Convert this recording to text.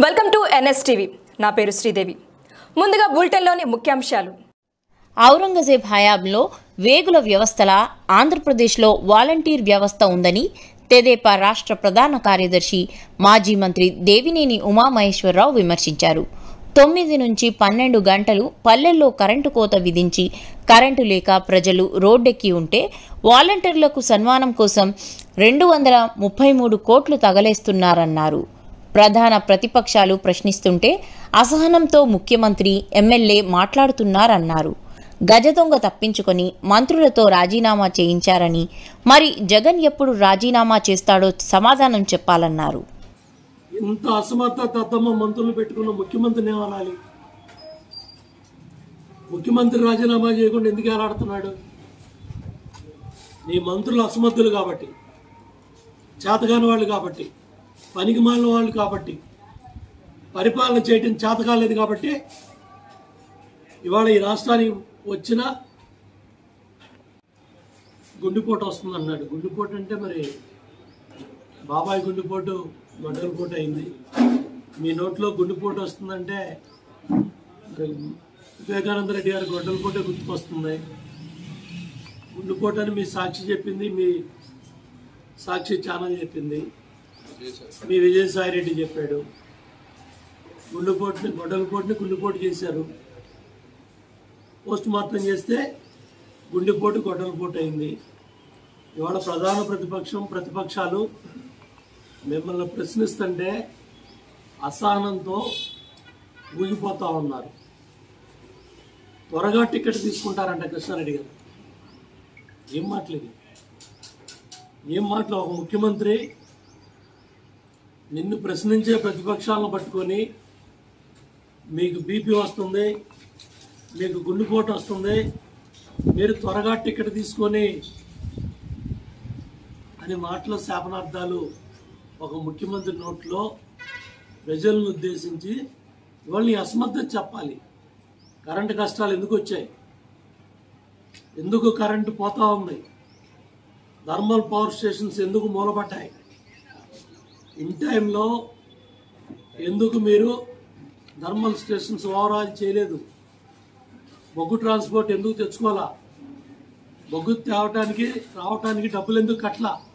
Welcome to Nstv. నా పేరు శ్రీదేవి. ముందుగా బులెటిన్లోని ముఖ్యాంశాలు. ఔరంగజేబ్ హయాంలో వేగుల వ్యవస్థల ఆంధ్రప్రదేశ్లో వాలంటీర్ వ్యవస్థ ఉందని తెదేపా రాష్ట్ర ప్రధాన కార్యదర్శి మాజీ మంత్రి దేవినేని ఉమామహేశ్వరరావు విమర్శించారు. 9 నుంచి 12 గంటలు పల్లెల్లో కరెంటు కోత విధించి కరెంటు లేక ప్రజలు రోడ్డెక్కి ఉంటే వాలంటీర్లకు సన్మానం కోసం 233 కోట్లు తగలేస్తున్నారన్నారు. ప్రధాన ప్రతిపక్షాలు ప్రశ్నిస్తుంటే అసహనంతో ముఖ్యమంత్రి ఎమ్మెల్యే మాట్లాడుతున్నారన్నారు. గజదొంగ తప్పించుకొని మంత్రులతో రాజీనామా చేయించారని, మరి జగన్ ఎప్పుడు రాజీనామా చేస్తాడో సమాధానం చెప్పాలన్నారు. ఇంత అసమర్థతమ్మ మంత్రులు పెట్టుకున్న ముఖ్యమంత్రిని ఏమనాలి? ముఖ్యమంత్రి రాజీనామా చేయకుండా ఎందుకు ఏలాడుతున్నాడు? నీ మంత్రులు అసమర్థులు కాబట్టి, చేతగాని వాళ్ళు కాబట్టి, పనికి మాలిన వాళ్ళు కాబట్టి, పరిపాలన చేయటం చేత కాలేదు కాబట్టి ఇవాళ ఈ రాష్ట్రానికి వచ్చిన గుండెపోటు వస్తుందన్నాడు. గుండెపోటు అంటే మరి బాబాయ్ గుండెపోటు గొడ్డలపోటు అయింది. మీ నోట్లో గుండెపోటు వస్తుందంటే వివేకానంద రెడ్డి గారి గొడ్డలపోటే గుర్తుకొస్తుంది. గుండెపోటు అని మీ సాక్షి చెప్పింది, మీ సాక్షి ఛానల్ చెప్పింది, మీ విజయసాయి రెడ్డి చెప్పాడు. గుండెపోటుని గుండెపోటు చేశారు. పోస్ట్ మార్టం చేస్తే గుండెపోటు గొడ్డలపోటు అయింది. ఇవాళ ప్రధాన ప్రతిపక్షాలు మిమ్మల్ని ప్రశ్నిస్తుంటే అసహనంతో ఊగిపోతా ఉన్నారు. త్వరగా టికెట్ తీసుకుంటారంట కృష్ణారెడ్డి గారు. ఏం మాటలు ఒక ముఖ్యమంత్రి నిన్ను ప్రశ్నించే ప్రతిపక్షాలను పట్టుకొని మీకు బీపీ వస్తుంది, మీకు గుండెపోటు వస్తుంది, మీరు త్వరగా టికెట్ తీసుకొని అనే మాటలో శాపనార్థాలు ఒక ముఖ్యమంత్రి నోట్లో ప్రజలను ఉద్దేశించి ఇవాళ నీ అసమర్థత చెప్పాలి. కరెంటు కష్టాలు ఎందుకు వచ్చాయి? ఎందుకు కరెంటు పోతా ఉంది? థర్మల్ పవర్ స్టేషన్స్ ఎందుకు మూలపడ్డాయి? ఇన్ టైంలో ఎందుకు మీరు థర్మల్ స్టేషన్స్ ఓవరాల్ చేయలేదు? బొగ్గు ట్రాన్స్పోర్ట్ ఎందుకు తెచ్చుకోవాలా? బొగ్గు రావటానికి డబ్బులు ఎందుకు కట్టలా?